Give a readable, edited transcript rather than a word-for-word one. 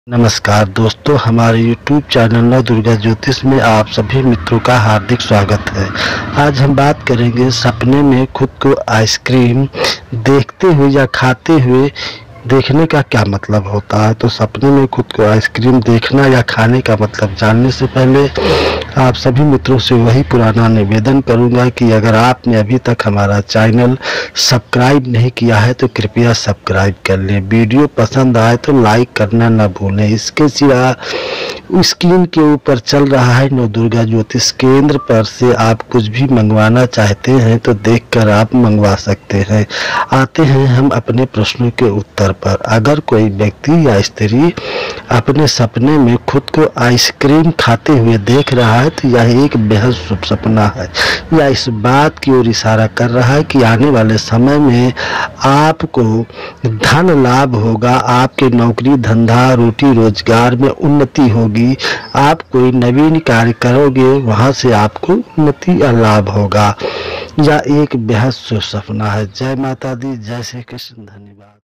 नमस्कार दोस्तों, हमारे YouTube चैनल नव दुर्गा ज्योतिष में आप सभी मित्रों का हार्दिक स्वागत है। आज हम बात करेंगे सपने में खुद को आइसक्रीम देखते हुए या खाते हुए देखने का क्या मतलब होता है। तो सपने में खुद को आइसक्रीम देखना या खाने का मतलब जानने से पहले आप सभी मित्रों से वही पुराना निवेदन करूंगा कि अगर आपने अभी तक हमारा चैनल सब्सक्राइब नहीं किया है तो कृपया सब्सक्राइब कर लें। वीडियो पसंद आए तो लाइक करना न भूलें। इसके सिवा स्क्रीन के ऊपर चल रहा है नव दुर्गा ज्योतिष केंद्र पर से आप कुछ भी मंगवाना चाहते हैं तो देखकर आप मंगवा सकते हैं। आते हैं हम अपने प्रश्नों के उत्तर पर। अगर कोई व्यक्ति या स्त्री अपने सपने में खुद को आइसक्रीम खाते हुए देख रहा है तो यह एक बेहद शुभ सपना है। यह इस बात की ओर इशारा कर रहा है कि आने वाले समय में आपको धन लाभ होगा, आपके नौकरी धंधा रोटी रोजगार में उन्नति होगी। आप कोई नवीन कार्य करोगे, वहां से आपको उन्नति या लाभ होगा। यह एक बेहद शुभ सपना है। जय माता दी, जय श्री कृष्ण, धन्यवाद।